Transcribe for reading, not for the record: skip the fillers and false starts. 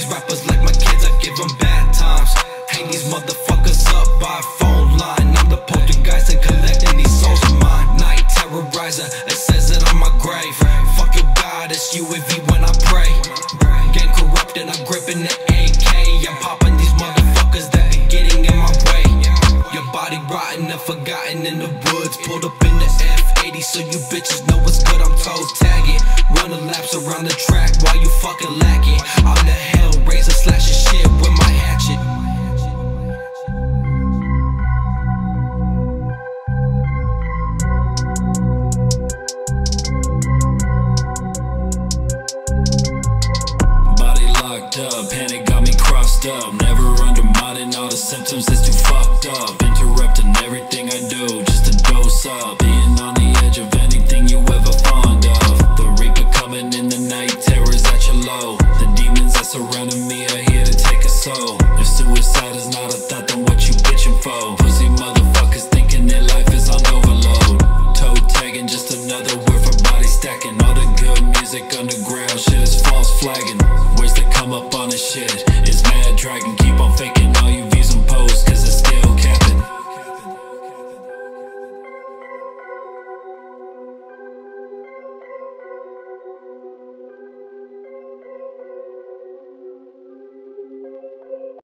these rappers like my kids, I give them bad times. Hang these motherfuckers up by a phone line. I'm the poltergeist and collecting these souls of mine. Night terrorizer, it says it on my grave. Fuck your God, it's UAV when I pray. Gang corrupted, I'm gripping the AK. I'm popping these motherfuckers that be getting in my way. Your body rotten and forgotten in the woods. Pulled up in the F80 so you bitches know what's good. I'm toe tagging, running laps around the track while you fucking lacking. I'm the hellraiser, slashing shit with my hatchet. Body locked up, panic got me crossed up. Never undermining all the symptoms, it's too fucked up. Interrupting everything I do just to dose up. Being on the edge of anything you ever fond of. The reaper coming in the night, terror's at your low. The demons that surrounding me are here to take a soul. If suicide is not a thought, then what you bitching for? Pussy motherfuckers thinking their life is on overload. Toe tagging, just another word for body stacking. All the good music underground shit is false flagging. Where's the come up on this shit? It's mad dragon, keep on faking